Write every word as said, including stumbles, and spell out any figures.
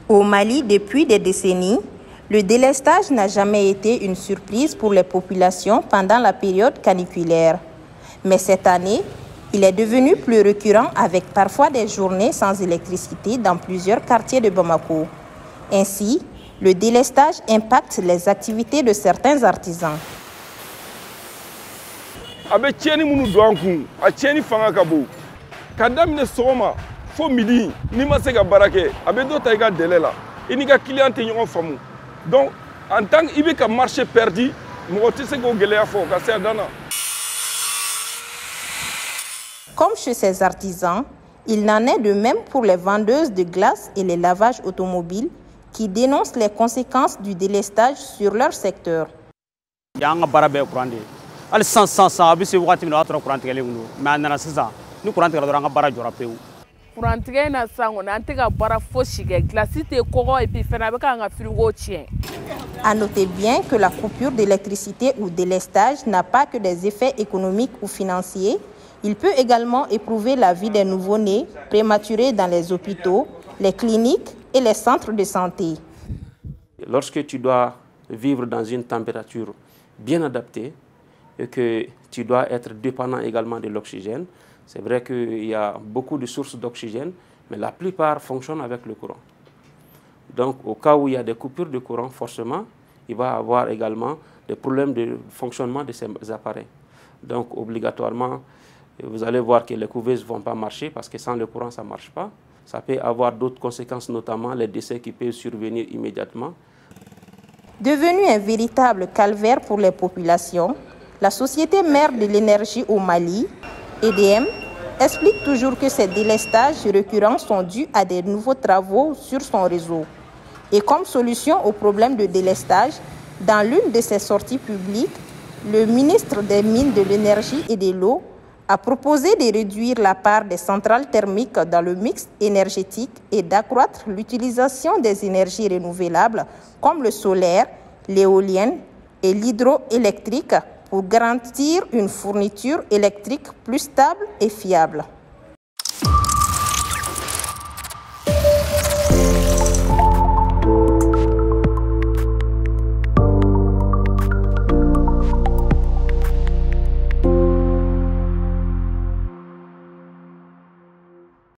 Au Mali, depuis des décennies, le délestage n'a jamais été une surprise pour les populations pendant la période caniculaire. Mais cette année, il est devenu plus récurrent avec parfois des journées sans électricité dans plusieurs quartiers de Bamako. Ainsi, le délestage impacte les activités de certains artisans. Donc, en tant que marché perdu, comme chez ces artisans, il n'en est de même pour les vendeuses de glace et les lavages automobiles qui dénoncent les conséquences du délestage sur leur secteur. À noter bien que la coupure d'électricité ou délestage n'a pas que des effets économiques ou financiers. Il peut également éprouver la vie des nouveau-nés prématurés dans les hôpitaux, les cliniques et les centres de santé. Lorsque tu dois vivre dans une température bien adaptée et que tu dois être dépendant également de l'oxygène, c'est vrai qu'il y a beaucoup de sources d'oxygène, mais la plupart fonctionnent avec le courant. Donc, au cas où il y a des coupures de courant, forcément, il va y avoir également des problèmes de fonctionnement de ces appareils. Donc, obligatoirement, vous allez voir que les couveuses ne vont pas marcher parce que sans le courant, ça ne marche pas. Ça peut avoir d'autres conséquences, notamment les décès qui peuvent survenir immédiatement. Devenu un véritable calvaire pour les populations, la société mère de l'énergie au Mali, E D M, explique toujours que ces délestages récurrents sont dus à des nouveaux travaux sur son réseau. Et comme solution au problème de délestage, dans l'une de ses sorties publiques, le ministre des Mines, de l'Énergie et de l'Eau a proposé de réduire la part des centrales thermiques dans le mix énergétique et d'accroître l'utilisation des énergies renouvelables comme le solaire, l'éolienne et l'hydroélectrique pour garantir une fourniture électrique plus stable et fiable.